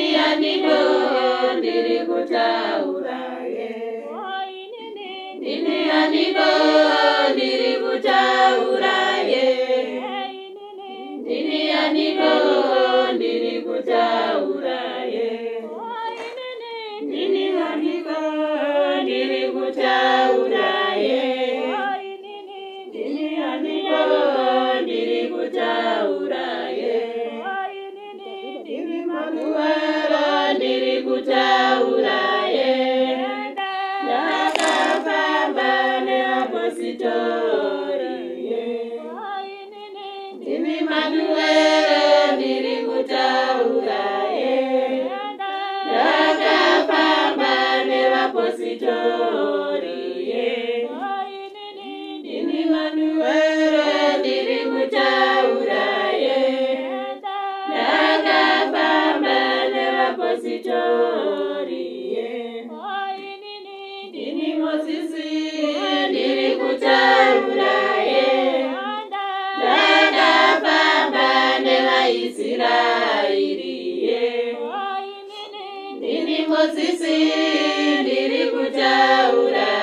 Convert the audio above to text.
aniko ndiri kutaura ye. Ndini aniko ndiri kutaura ye. Ndini aniko ndiri kutaura ye. Ndini aniko ndiri kutaura ye. Ndini aniko ndiri kutaura ye. Ndini manuwara ndiri kutaura ye. Ndakafamba neapositori ye. Ndini manuwara ndiri kutaura ye. Ndakafamba neapositori ye. Ndini manuwara ndiri kutaura ye. Ndakafamba neapositori ye. Ndini Mozisi ndiri kutaura ye. Ndakafamba nevaIsraeri ye. Ndini Mozisi ndiri kutaura